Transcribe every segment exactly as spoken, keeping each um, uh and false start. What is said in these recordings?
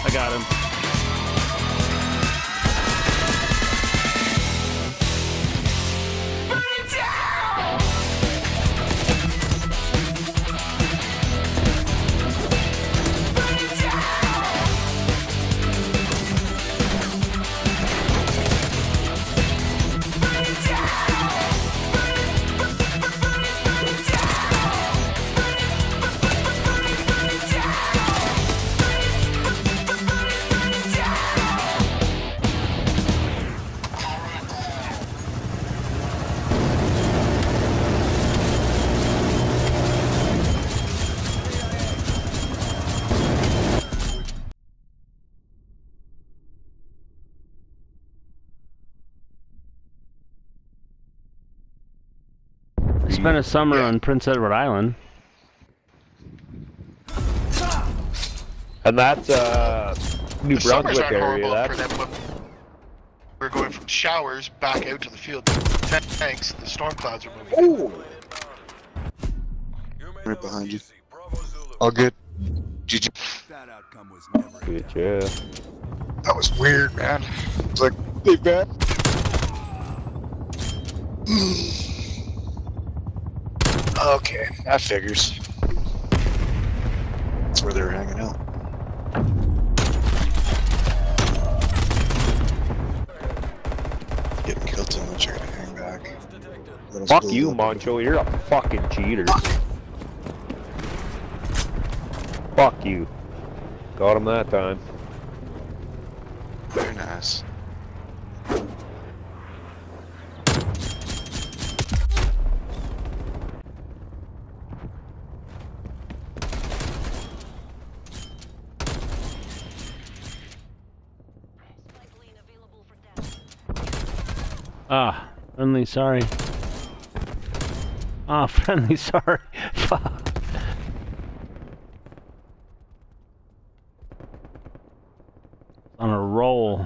I got him. Spent a summer Yeah. on Prince Edward Island. And that's uh, New The summers Brunswick aren't area. horrible for That's them, but we're going from showers back out to the field. Thanks, the storm clouds are moving. Ooh. Right behind you. All good. G G. That outcome was never good, yeah. That was weird, man. It's like, they bet. Okay, that figures. That's where they were hanging out. Getting killed too much, you're gonna hang back. Let us Fuck build you, up. Moncho. You're a fucking cheater. Fuck you. Got him that time. Very nice. Ah, friendly sorry. Ah, friendly sorry. Fuck. On a roll.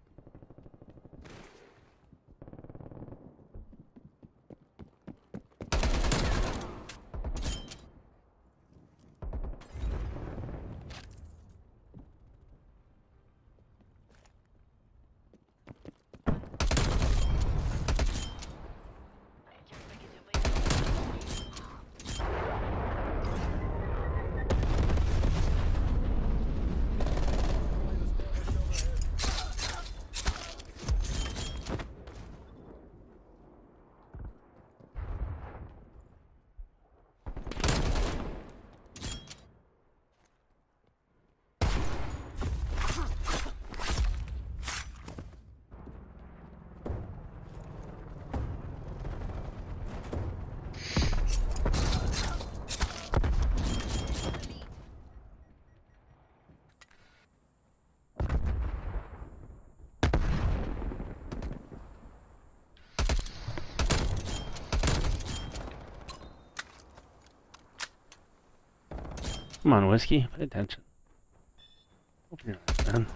Come on, Whiskey. Pay attention. Open your eyes, man.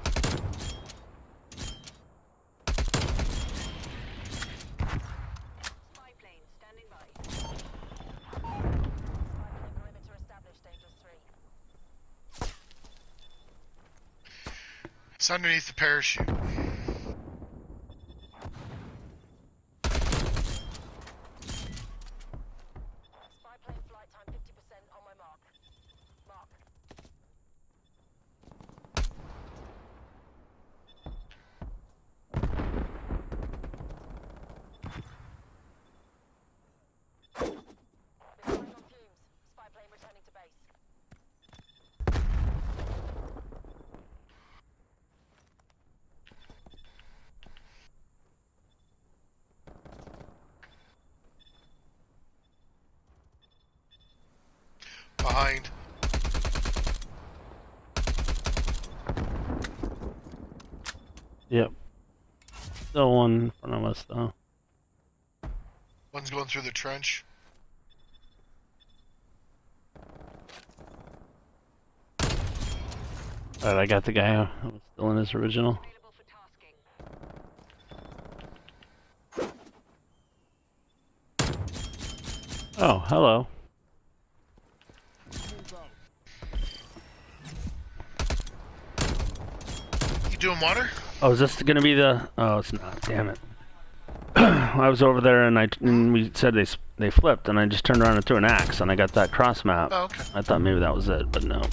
Spy plane standing by. Spy plane perimeter established, Angels three. It's underneath the parachute. Spy plane flight time fifty percent on my mark. Mark. Been flying on fumes. Spy plane returning to base. Behind. Yep. Still one in front of us, though. One's going through the trench. Alright, I got the guy who was still in his original. Available for tasking. Oh, hello. doing water? Oh, is this gonna be the? Oh, it's not. Damn it. I was over there and I and we said they they flipped and I just turned around and threw an axe and I got that cross map. Oh, okay. I thought maybe that was it, but no.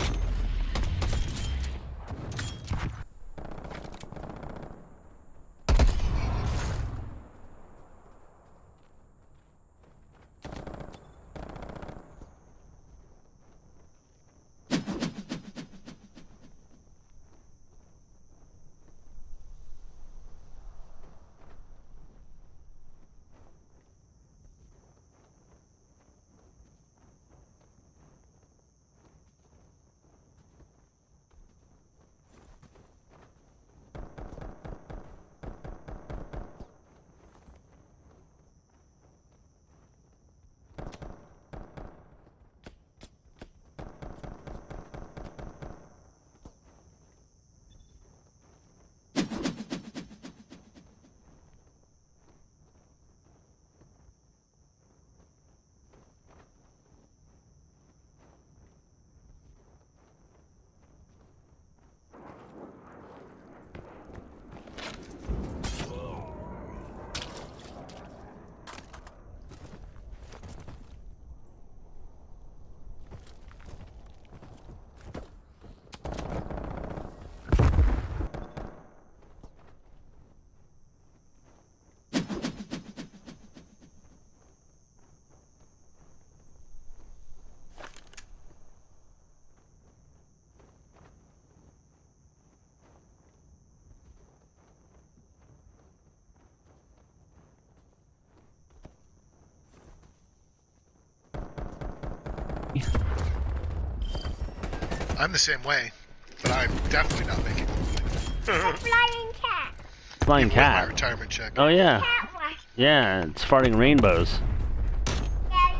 I'm the same way, but I'm definitely not making it. Flying cat. Flying My cat. retirement check. Oh yeah. Cat was Yeah, it's farting rainbows. very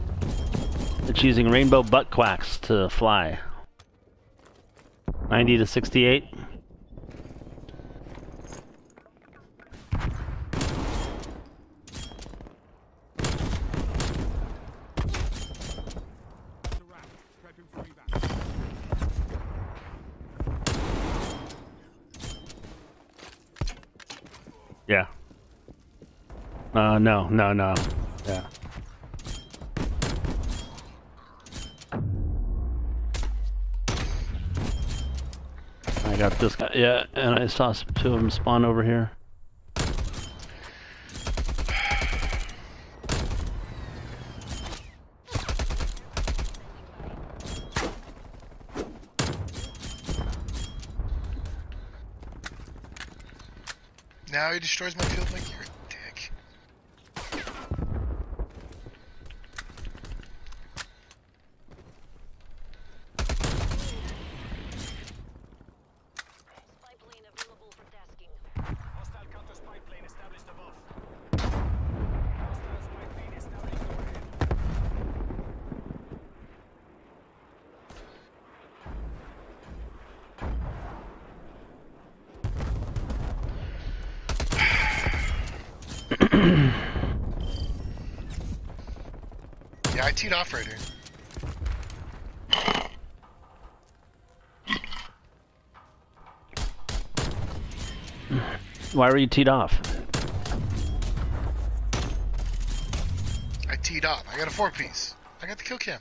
It's using rainbow butt quacks to fly. ninety to sixty-eight. The rack. Prepping for evac. Yeah. Uh, no, no, no. Yeah. I got this guy. Yeah, and I saw some, two of them spawn over here. Now he destroys my field like you're a dick. Spy plane available for tasking. Hostile counter spy plane established above. Hostile spy plane established overhead. Yeah, I teed off right here. Why were you teed off? I teed off. I got a four piece. I got the kill cam.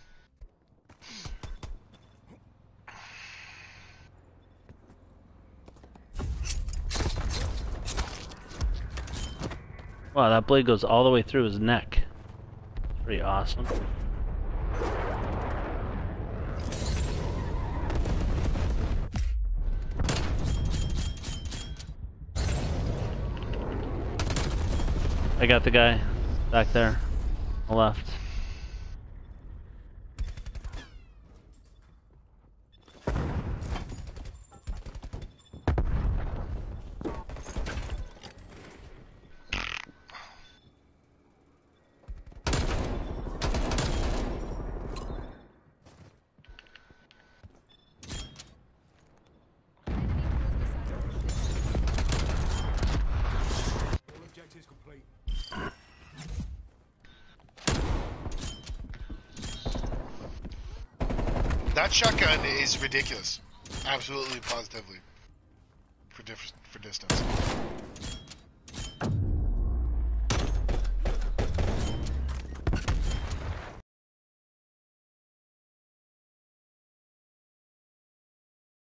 Wow, that blade goes all the way through his neck. Pretty awesome. I got the guy back there on the left. All objectives complete. That shotgun is ridiculous. Absolutely, positively. diff for distance.